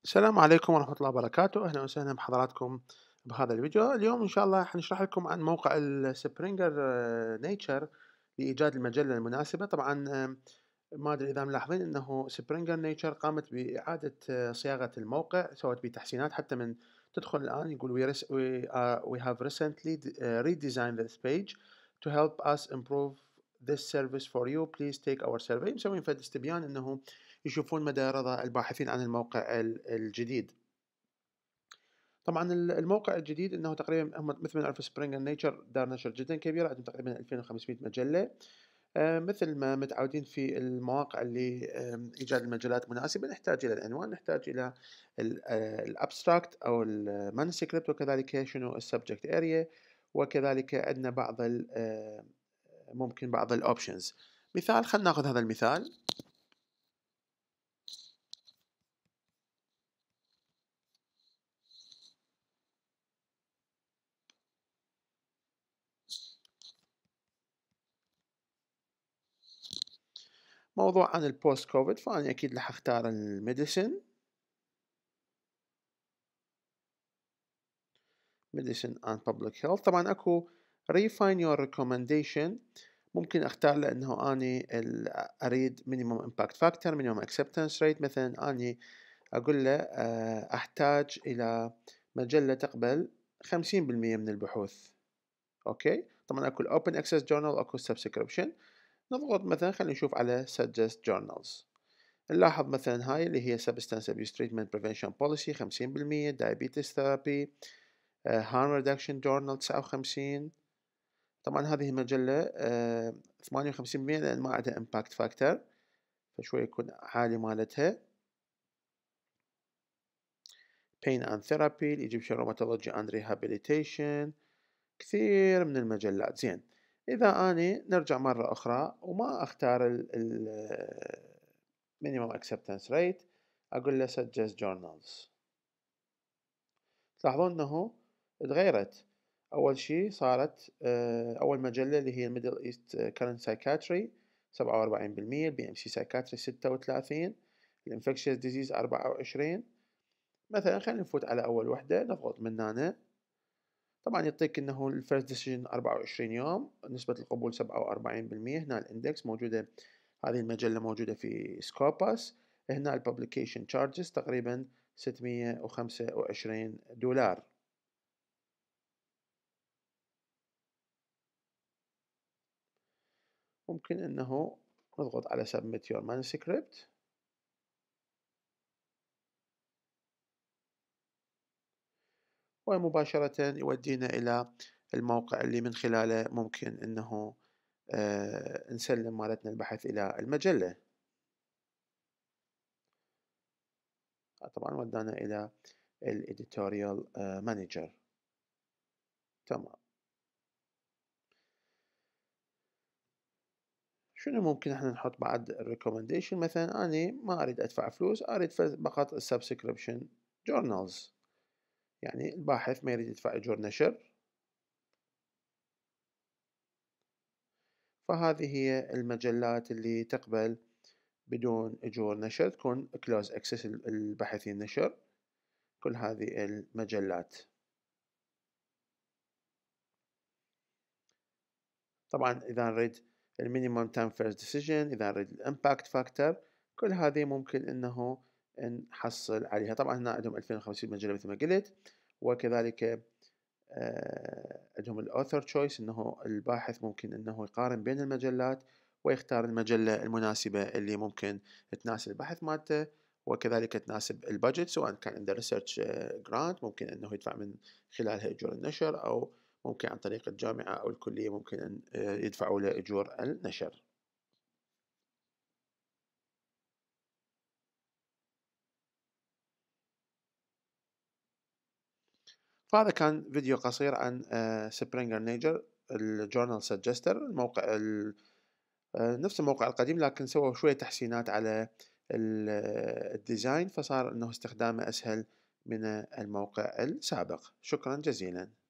السلام عليكم ورحمة الله وبركاته، أهلا وسهلا بحضراتكم بهذا الفيديو. اليوم إن شاء الله حنشرح لكم عن موقع السبرينجر نيتشر لإيجاد المجلة المناسبة. طبعا ما أدري إذا ملاحظين أنه سبرينجر نيتشر قامت بإعادة صياغة الموقع، سوت به تحسينات. حتى من تدخل الآن يقول we have recently redesigned this page to help us improve this service for you, please take our survey. مسوين فد استبيان أنه يشوفون مدى رضا الباحثين عن الموقع الجديد. طبعا الموقع الجديد انه تقريبا هم مثل ما نعرف سبرينج نيتشر دار نشر جدا كبيره، عندهم تقريبا 2500 مجله. مثل ما متعودين في المواقع اللي ايجاد المجلات مناسبه، نحتاج الى العنوان، نحتاج الى الابستراكت او المانuscript، وكذلك شنو السبجكت اريا، وكذلك عندنا بعض ممكن بعض الاوبشنز. مثال، خلينا ناخذ هذا المثال. موضوع عن البوست كوفيد، فأنا أكيد راح أختار الميديسن and public health. طبعا أكو refine your recommendation، ممكن أختار لأنه أني أريد minimum impact factor minimum acceptance rate. مثلا أني أقول له أحتاج إلى مجلة تقبل 50% من البحوث. أوكي، طبعا أكو open access journal، أكو subscription. نضغط مثلا، خلينا نشوف على suggest journals. نلاحظ مثلا هاي اللي هي Substance Abuse Treatment Prevention Policy 50%، Diabetes Therapy، Harm Reduction Journal 59. طبعا هذه المجلة 58% لأن ما عندها Impact Factor، فشوي يكون عالي مالتها. Pain and Therapy، Egyptian Rheumatology and Rehabilitation، كثير من المجلات. زين، إذا أنا نرجع مرة أخرى وما أختار Minimum Acceptance Rate، أقول له Suggest Journals، تلاحظون أنه تغيرت. أول شي صارت أول مجلة اللي هي Middle East Current Psychiatry 47%، BMC Psychiatry 36%، Infectious Disease 24. مثلا خلينا نفوت على أول وحدة، نضغط من هنا. طبعا يعطيك أنه الفيرست ديسيجن 24 يوم، نسبة القبول 47%. هنا الإندكس موجودة، هذه المجلة موجودة في سكوباس. هنا الببليكيشن تشارجز تقريبا $625. ممكن أنه نضغط على Submit your manuscript، ومباشرة يودينا إلى الموقع اللي من خلاله ممكن أنه نسلم مالتنا البحث إلى المجلة. طبعا ودانا إلى الإديتوريال مانجر. تمام. شنو ممكن احنا نحط بعد الريكومنديشن؟ مثلا أنا ما أريد أدفع فلوس، أريد فقط السبسكريبشن جورنالز، يعني الباحث ما يريد يدفع أجور نشر. فهذه هي المجلات اللي تقبل بدون أجور نشر، تكون كلوز أكسس الباحثين نشر، كل هذه المجلات. طبعا إذا نريد المينيمم تايم فيرست ديسيجن، إذا نريد الامباكت فاكتور، كل هذه ممكن أنه نحصل عليها. طبعا هنا عندهم 2500 مجلة مثل ما قلت، وكذلك عندهم الأوثر تشويس، أنه الباحث ممكن أنه يقارن بين المجلات ويختار المجلة المناسبة اللي ممكن تناسب البحث مالته، وكذلك تناسب البادجت، سواء كان عنده ريسيرش جرانت ممكن أنه يدفع من خلالها أجور النشر، أو ممكن عن طريق الجامعة أو الكلية ممكن أن يدفعوا له أجور النشر. فهذا كان فيديو قصير عن سبرينجر نيجر الجورنال سجستر، الموقع نفس الموقع القديم، لكن سووا شوية تحسينات على الديزاين، فصار أنه استخدامه أسهل من الموقع السابق. شكرا جزيلا.